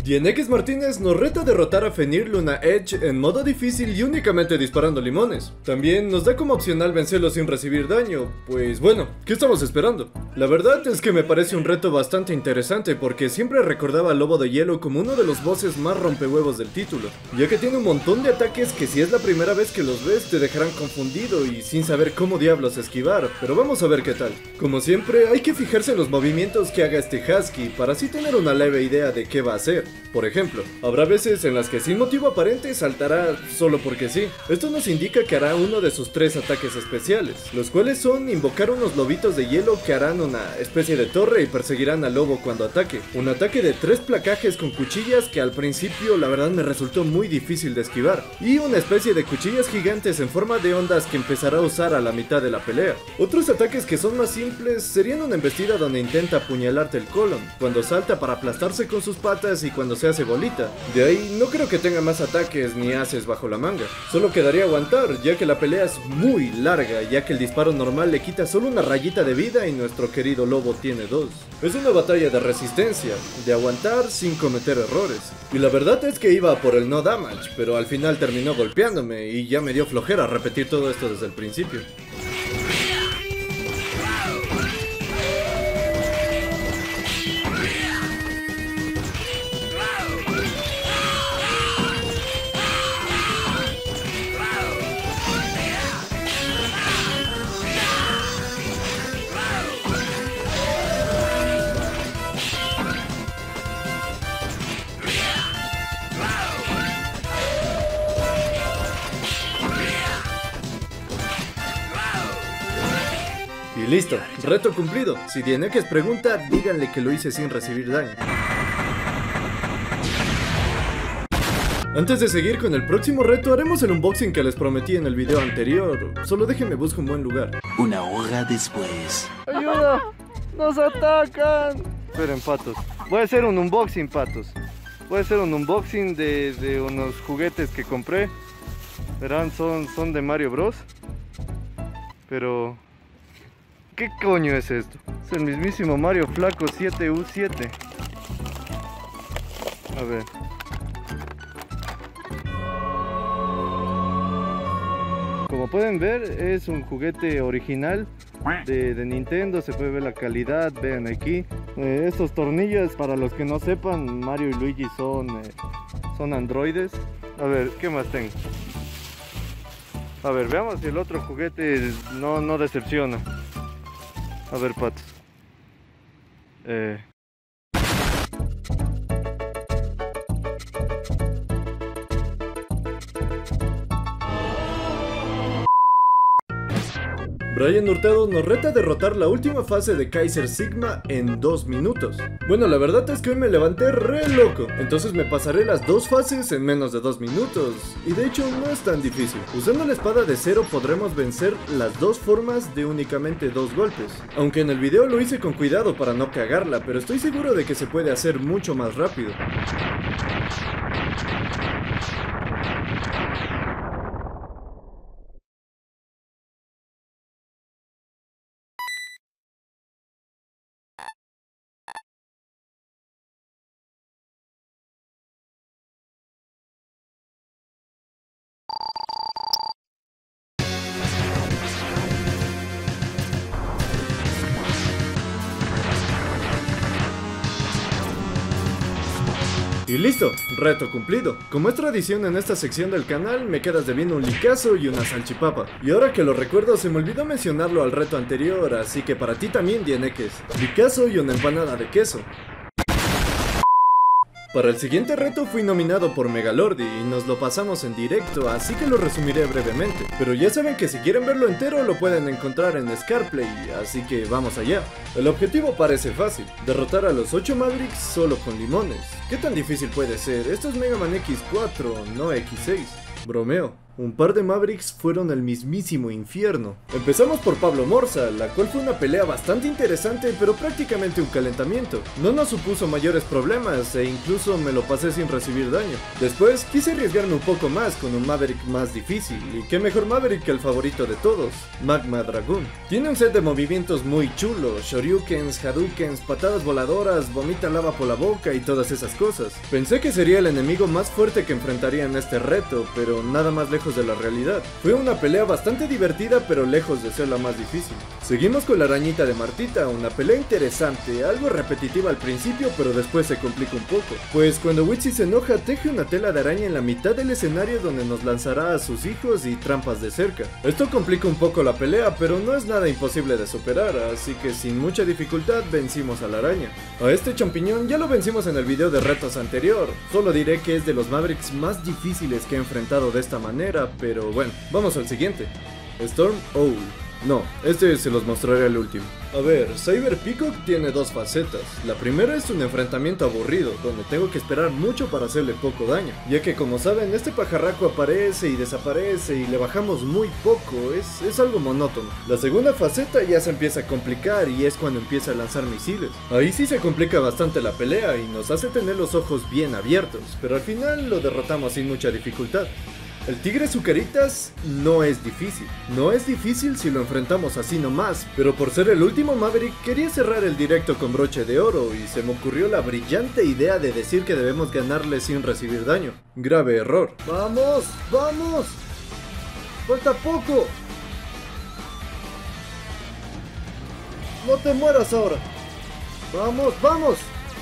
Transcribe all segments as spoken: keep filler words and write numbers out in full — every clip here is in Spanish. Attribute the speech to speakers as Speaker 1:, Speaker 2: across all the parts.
Speaker 1: Dienekes Martínez nos reta a derrotar a Fenrir Luna Edge en modo difícil y únicamente disparando limones. También nos da como opcional vencerlo sin recibir daño, pues bueno, ¿qué estamos esperando? La verdad es que me parece un reto bastante interesante porque siempre recordaba al Lobo de Hielo como uno de los bosses más rompehuevos del título, ya que tiene un montón de ataques que si es la primera vez que los ves te dejarán confundido y sin saber cómo diablos esquivar, pero vamos a ver qué tal. Como siempre, hay que fijarse en los movimientos que haga este Husky para así tener una leve idea de qué va a hacer. Por ejemplo, habrá veces en las que sin motivo aparente saltará solo porque sí. Esto nos indica que hará uno de sus tres ataques especiales, los cuales son invocar unos lobitos de hielo que harán una especie de torre y perseguirán al lobo cuando ataque. Un ataque de tres placajes con cuchillas que al principio la verdad me resultó muy difícil de esquivar, y una especie de cuchillas gigantes en forma de ondas que empezará a usar a la mitad de la pelea. Otros ataques que son más simples serían una embestida donde intenta apuñalarte el colon, cuando salta para aplastarse con sus patas y cuando se hace bolita. De ahí no creo que tenga más ataques ni haces bajo la manga, solo quedaría aguantar ya que la pelea es muy larga, ya que el disparo normal le quita solo una rayita de vida y nuestro querido lobo tiene dos. Es una batalla de resistencia, de aguantar sin cometer errores, y la verdad es que iba por el no damage, pero al final terminó golpeándome y ya me dio flojera repetir todo esto desde el principio. Y listo, reto cumplido. Si Dienekes pregunta, díganle que lo hice sin recibir daño. Antes de seguir con el próximo reto, haremos el unboxing que les prometí en el video anterior. Solo déjenme buscar un buen lugar.
Speaker 2: Una hora después.
Speaker 3: ¡Ayuda! ¡Nos atacan! Esperen, patos. Voy a hacer un unboxing, patos. Voy a hacer un unboxing de, de unos juguetes que compré. Verán, son, son de Mario Bros. Pero... ¿qué coño es esto? Es el mismísimo Mario Flaco siete U siete. A ver. Como pueden ver, es un juguete original de, de Nintendo. Se puede ver la calidad, vean aquí. Eh, estos tornillos, para los que no sepan, Mario y Luigi son, eh, son androides. A ver, ¿qué más tengo? A ver, veamos si el otro juguete no, no decepciona. A ver, patos. Eh...
Speaker 1: Brian Hurtado nos reta a derrotar la última fase de Kaiser Sigma en dos minutos. Bueno, la verdad es que hoy me levanté re loco, entonces me pasaré las dos fases en menos de dos minutos. Y de hecho no es tan difícil. Usando la espada de cero podremos vencer las dos formas de únicamente dos golpes. Aunque en el video lo hice con cuidado para no cagarla, pero estoy seguro de que se puede hacer mucho más rápido. Y listo, reto cumplido. Como es tradición en esta sección del canal, me quedas debiendo un licazo y una salchipapa. Y ahora que lo recuerdo, se me olvidó mencionarlo al reto anterior, así que para ti también, Dienekes. Licazo y una empanada de queso. Para el siguiente reto fui nominado por Megalordi y nos lo pasamos en directo, así que lo resumiré brevemente. Pero ya saben que si quieren verlo entero lo pueden encontrar en Scarplay, así que vamos allá. El objetivo parece fácil, derrotar a los ocho Mavericks solo con limones. ¿Qué tan difícil puede ser? Esto es Mega Man equis cuatro, no equis seis. Bromeo. Un par de Mavericks fueron el mismísimo infierno. Empezamos por Pablo Morza, la cual fue una pelea bastante interesante pero prácticamente un calentamiento. No nos supuso mayores problemas e incluso me lo pasé sin recibir daño. Después quise arriesgarme un poco más con un Maverick más difícil, y qué mejor Maverick que el favorito de todos, Magma Dragoon. Tiene un set de movimientos muy chulo, shoryukens, hadoukens, patadas voladoras, vomita lava por la boca y todas esas cosas. Pensé que sería el enemigo más fuerte que enfrentaría en este reto, pero nada más lejos de la realidad. Fue una pelea bastante divertida pero lejos de ser la más difícil. Seguimos con la arañita de Martita, una pelea interesante, algo repetitiva al principio pero después se complica un poco, pues cuando Witchy se enoja teje una tela de araña en la mitad del escenario donde nos lanzará a sus hijos y trampas de cerca. Esto complica un poco la pelea pero no es nada imposible de superar, así que sin mucha dificultad vencimos a la araña. A este champiñón ya lo vencimos en el video de retos anterior, solo diré que es de los Mavericks más difíciles que he enfrentado de esta manera, pero bueno, vamos al siguiente. Storm Owl. No, este se los mostraré al último. A ver, Cyber Peacock tiene dos facetas. La primera es un enfrentamiento aburrido, donde tengo que esperar mucho para hacerle poco daño, ya que como saben, este pajarraco aparece y desaparece y le bajamos muy poco, es, es algo monótono. La segunda faceta ya se empieza a complicar y es cuando empieza a lanzar misiles. Ahí sí se complica bastante la pelea y nos hace tener los ojos bien abiertos, pero al final lo derrotamos sin mucha dificultad. El tigre Zucaritas no es difícil, no es difícil si lo enfrentamos así nomás, pero por ser el último Maverick quería cerrar el directo con broche de oro y se me ocurrió la brillante idea de decir que debemos ganarle sin recibir daño. Grave error.
Speaker 3: ¡Vamos! ¡Vamos! ¡Falta poco! ¡No te mueras ahora! ¡Vamos, vamos!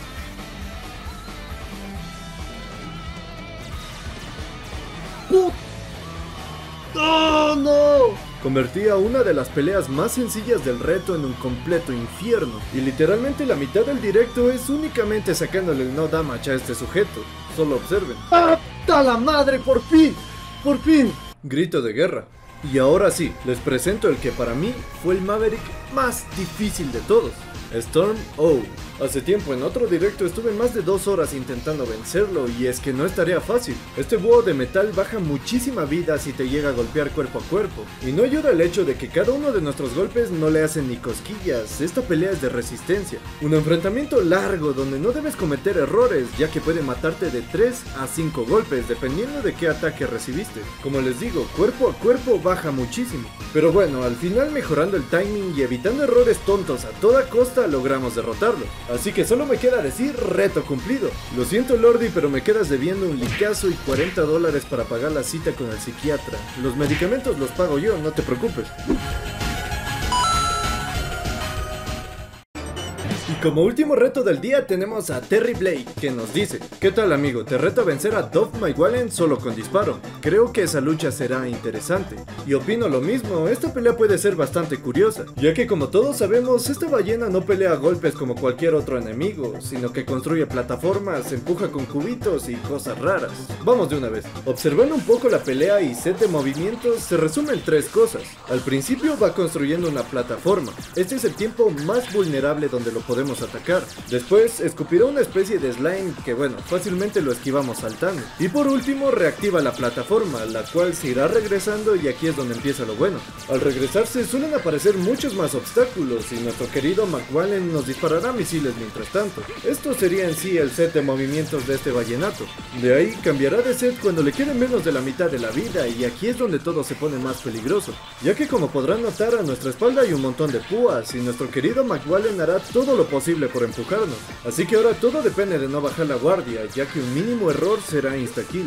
Speaker 3: ¡Oh, no!
Speaker 1: Convertí a una de las peleas más sencillas del reto en un completo infierno, y literalmente la mitad del directo es únicamente sacándole el no damage a este sujeto. Solo observen.
Speaker 3: ¡Ah, la madre! ¡Por fin! ¡Por fin!
Speaker 1: Grito de guerra. Y ahora sí, les presento el que para mí fue el Maverick más difícil de todos. Storm Owl. Hace tiempo en otro directo estuve más de dos horas intentando vencerlo y es que no es tarea fácil. Este búho de metal baja muchísima vida si te llega a golpear cuerpo a cuerpo, y no ayuda el hecho de que cada uno de nuestros golpes no le hacen ni cosquillas. Esta pelea es de resistencia, un enfrentamiento largo donde no debes cometer errores, ya que puede matarte de tres a cinco golpes dependiendo de qué ataque recibiste. Como les digo, cuerpo a cuerpo baja muchísimo, pero bueno, al final mejorando el timing y evitando errores tontos a toda costa logramos derrotarlo. Así que solo me queda decir reto cumplido. Lo siento Lordi, pero me quedas debiendo un licazo y cuarenta dólares para pagar la cita con el psiquiatra. Los medicamentos los pago yo, no te preocupes. Y como último reto del día tenemos a Terry Blake, que nos dice: ¿qué tal amigo? Te reto a vencer a Dove Maywallen solo con disparo. Creo que esa lucha será interesante. Y opino lo mismo, esta pelea puede ser bastante curiosa, ya que como todos sabemos, esta ballena no pelea a golpes como cualquier otro enemigo, sino que construye plataformas, empuja con cubitos y cosas raras. Vamos de una vez. Observando un poco la pelea y set de movimientos, se resumen tres cosas. Al principio va construyendo una plataforma. Este es el tiempo más vulnerable donde lo podemos atacar. Después escupirá una especie de slime que bueno, fácilmente lo esquivamos saltando. Y por último reactiva la plataforma, la cual se irá regresando y aquí es donde empieza lo bueno. Al regresarse suelen aparecer muchos más obstáculos y nuestro querido Maywallen nos disparará misiles mientras tanto. Esto sería en sí el set de movimientos de este vallenato. De ahí cambiará de set cuando le quede menos de la mitad de la vida y aquí es donde todo se pone más peligroso, ya que como podrán notar a nuestra espalda hay un montón de púas y nuestro querido Maywallen hará todo lo posible por empujarnos, así que ahora todo depende de no bajar la guardia, ya que un mínimo error será insta-kill.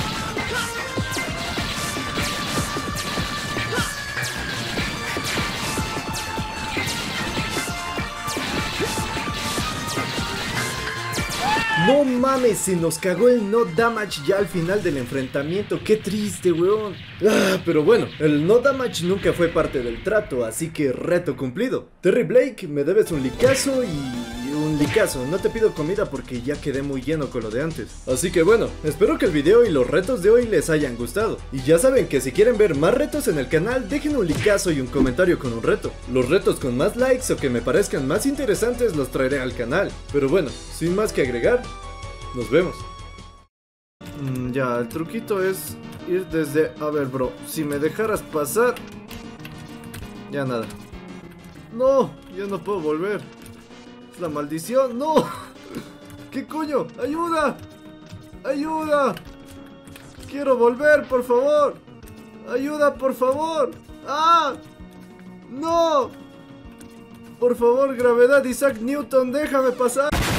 Speaker 1: No mames, se nos cagó el no damage ya al final del enfrentamiento, qué triste weón. Ah, pero bueno, el no damage nunca fue parte del trato, así que reto cumplido. Terry Blake, me debes un licazo y... un licazo, no te pido comida porque ya quedé muy lleno con lo de antes. Así que bueno, espero que el video y los retos de hoy les hayan gustado. Y ya saben que si quieren ver más retos en el canal, dejen un licazo y un comentario con un reto. Los retos con más likes o que me parezcan más interesantes los traeré al canal. Pero bueno, sin más que agregar, nos vemos. Mm, ya, el truquito es ir desde... A ver, bro, si me dejaras pasar... Ya nada. No, ya no puedo volver. Es la maldición, no. ¿Qué coño? ¡Ayuda! ¡Ayuda! ¡Quiero volver, por favor! ¡Ayuda, por favor! ¡Ah! ¡No! Por favor, gravedad, Isaac Newton, déjame pasar.